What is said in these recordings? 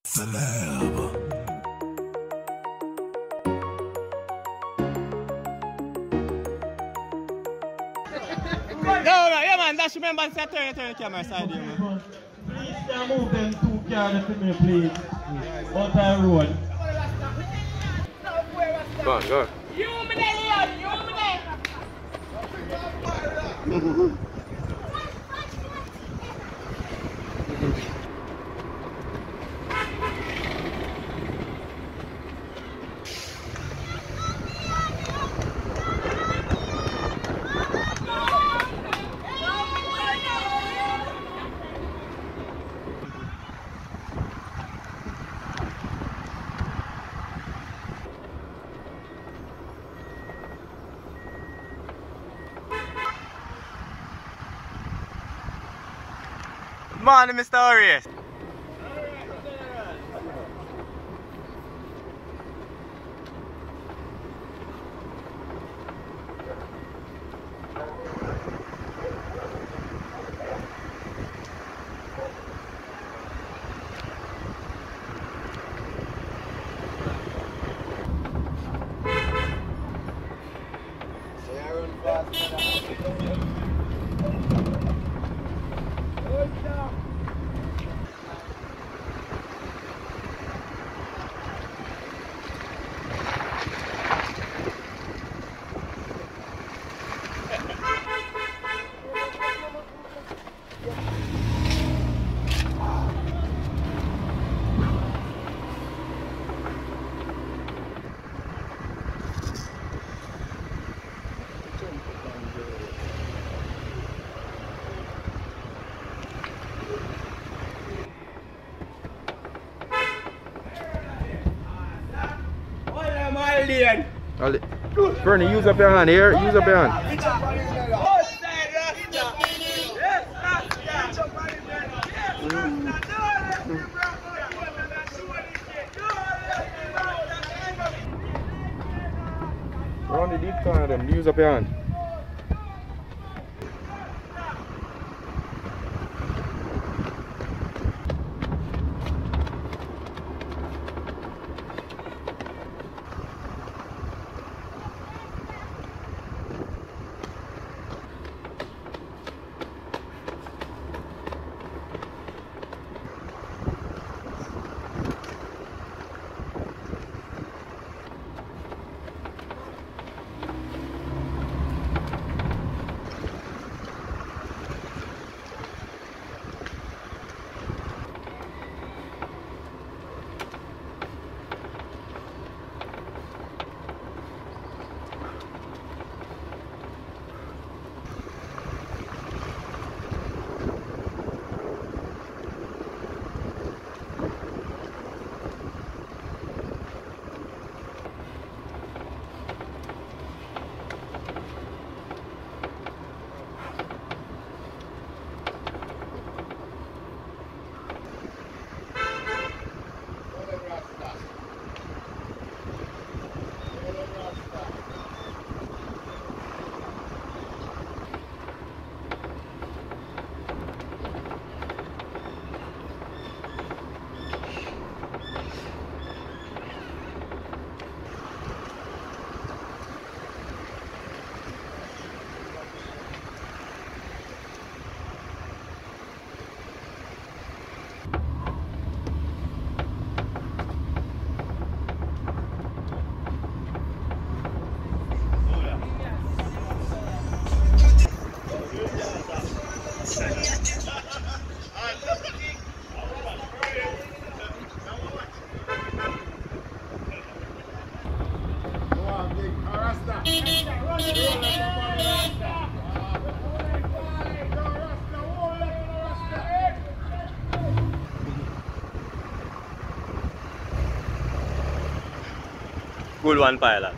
Celeb. No, yeah, man, that's remember to turn the camera side here, man. Please can move them two cars to me, please. Out of road. Go on, go on. Morning, Mr. Arias. Bernie, use up your hand here. Use up your hand. Around the deep corner of them. Use up your hand. Good one, pilot.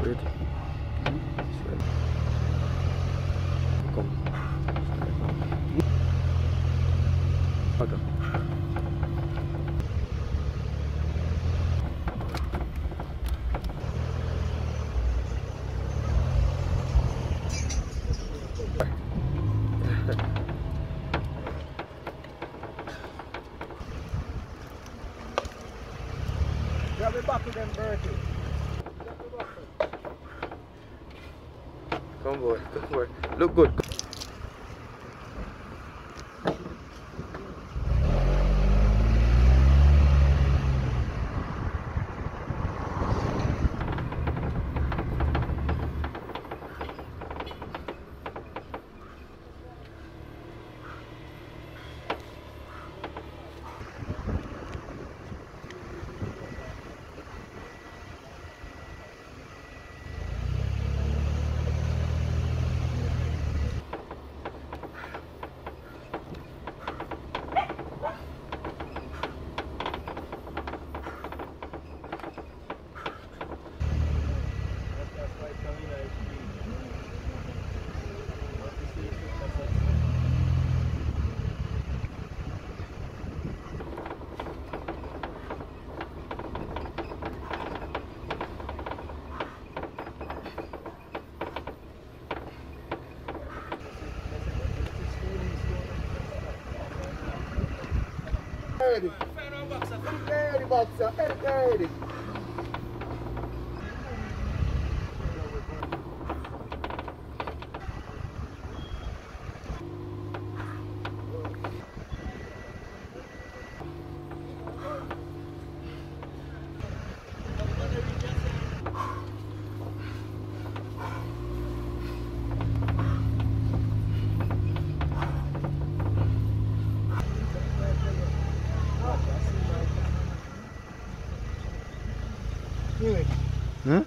Wait. Come. Okay. Grab it back with them, Bertie. Come boy, come boy. Look good. Ready, boxer. Ready. Hmm?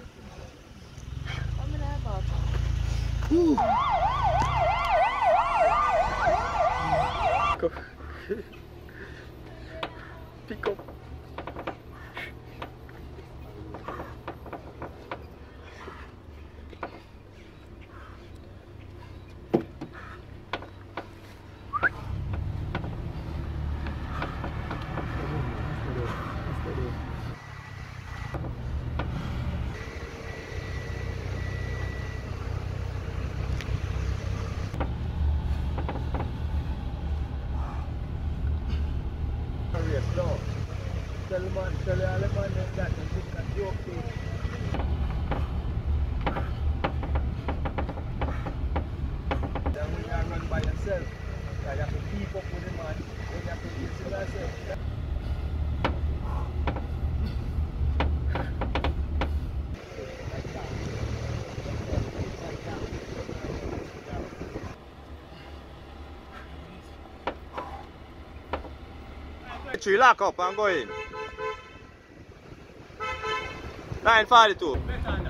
Go. Pick up. Tell the other man that and think that you're okay. Then when you run by yourself, you have to keep up with the man, then you have to listen to yourself. Tree lock up and go in. 942.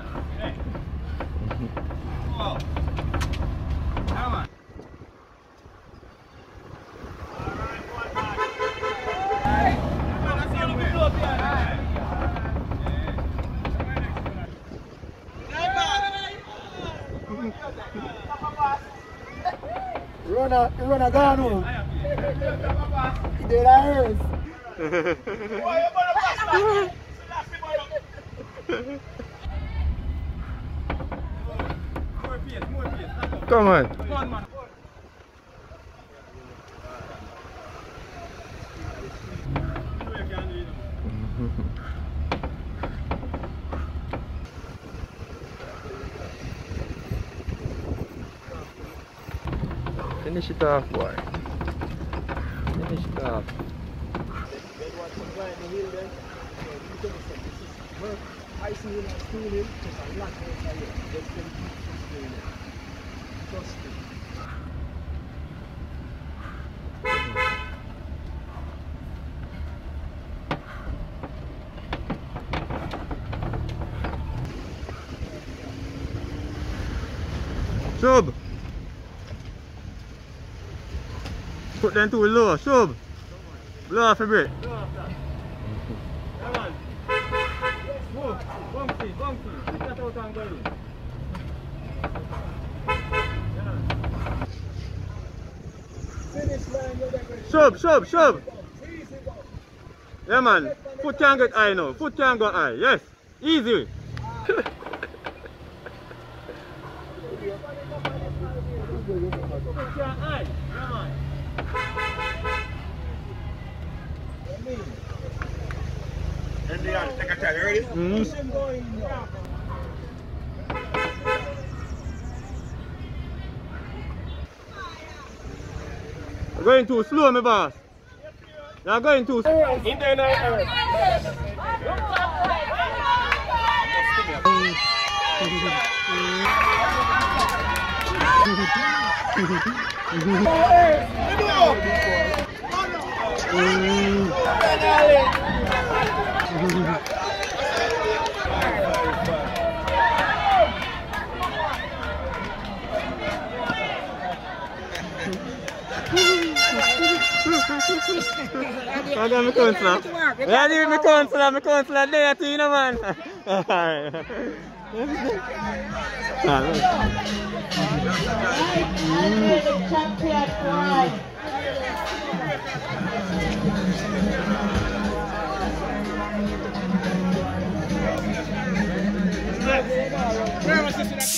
Run gone home. He did ours. Come on. Finish it off, boy. Finish it off. I see him as doing it because I'm not going to tell you. Just going to keep doing it. Trust me. Sub. Put them too low. Sub. Blow off a bit. Come on. Move. Bumpy. Sit that out and go in. Finish line, you're there. Shove. Easy go. Yeah, man. Foot can't get high now. Foot can't go high. Yes. Easy. Foot can't high. Yeah, man. Take a try, you ready? Push him going now. You're going too slow, my boss. You're going too slow. In there now. I got my counselor. Yeah, I need my counselor. My counselor there too, you know, man. Where was this?